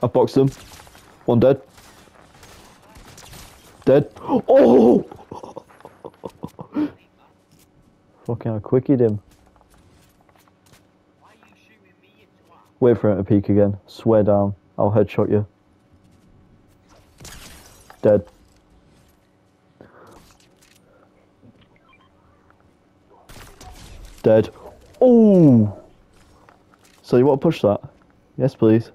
I boxed him. One dead. Dead. Oh! Fucking I quickied him. Wait for him to peek again. Swear down. I'll headshot you. Dead. Dead. Oh! So you want to push that? Yes, please.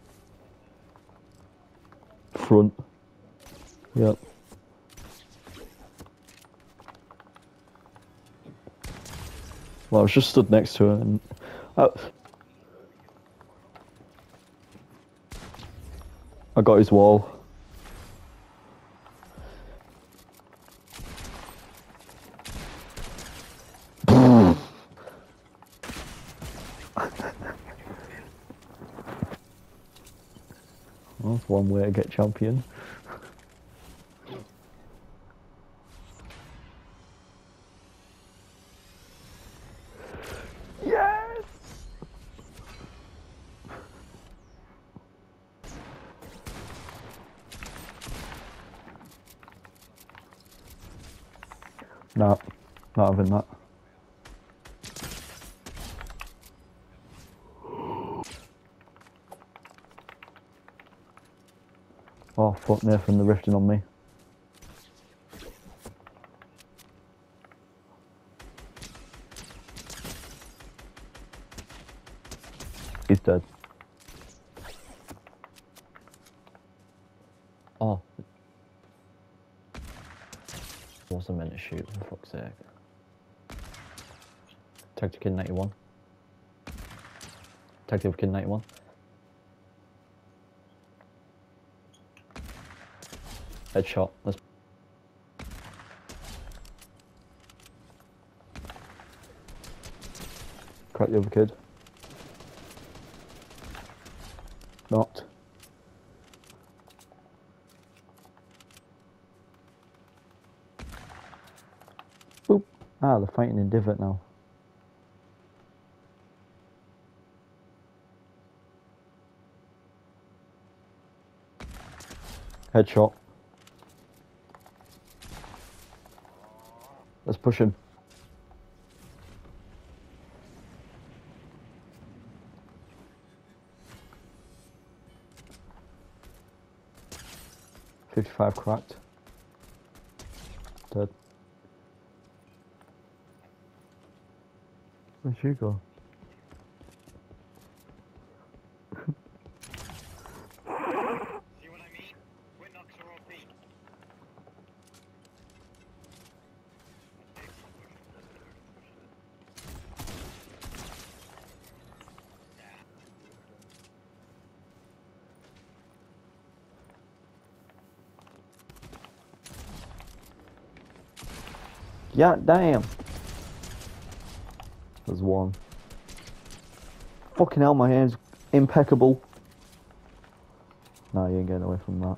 Front. Yep. Well, I was just stood next to him and... I got his wall. Well, that's one way to get champion. Yes! Nah, not having that. Oh fuck, Nathan, they're rifting on me. He's dead. Oh. Wasn't meant to shoot, for fuck's sake. Tactic Kid 91. Tactic Kid 91. Headshot. Let's... Crack the other kid. Knocked. Boop. Ah, they're fighting in Divot now. Headshot. Let's push him. .55 cracked. Dead. Where'd you go? See what I mean? Winnox are OP. Yeah, damn. There's one. Fucking hell, my aim's impeccable. No, you ain't getting away from that.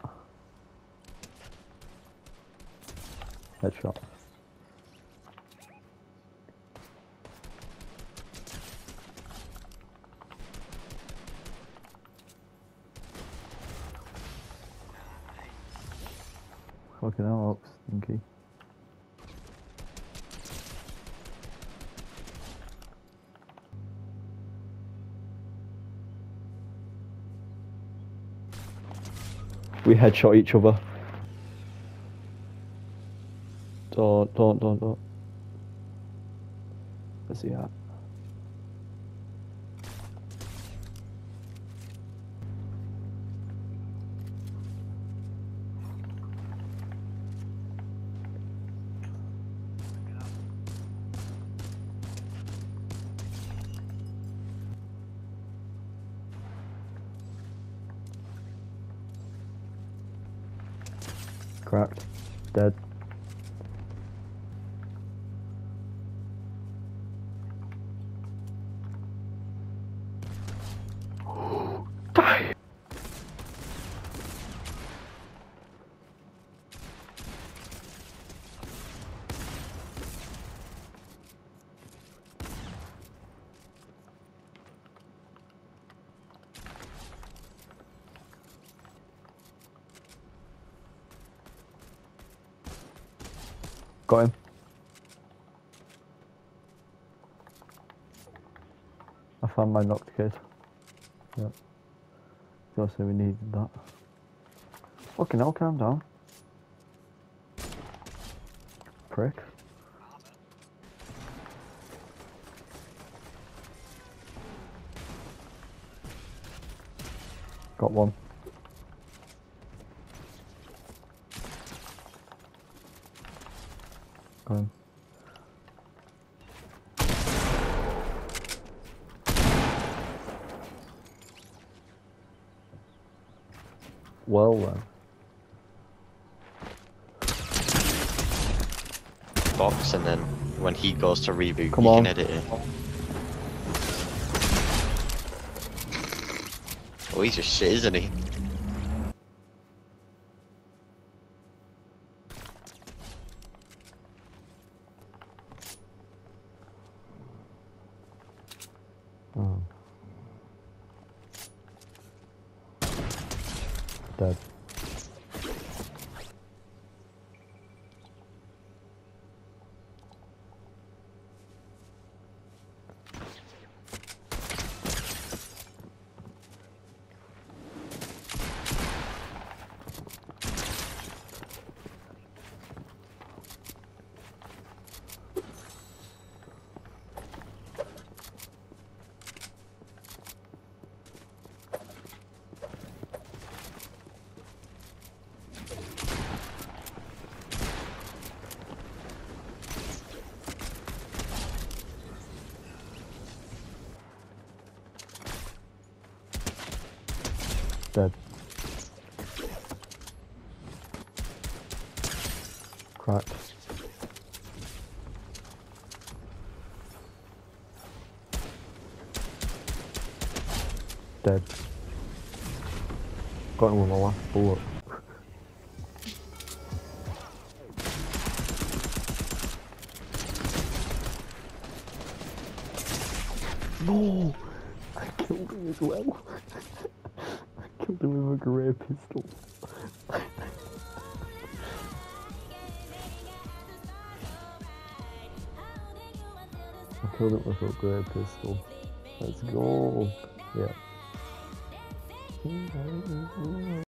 Headshot. Fucking hell, Ox, stinky. We headshot each other. Don't. Where's he at? Cracked. Dead. Die! Got him. I found my knocked kid. Yep. Also we needed that. Fucking hell, calm down. Prick. Got one. Got him. Well then. Box, and then when he goes to reboot, Come you on. can edit it. Oh, he's just shit, isn't he? Oh. Dead. Dead. Cracked. Dead. Got him with my last bullet. No! I killed him as well. I killed him with a grey pistol. I killed it with a grey pistol. Let's go. Yeah.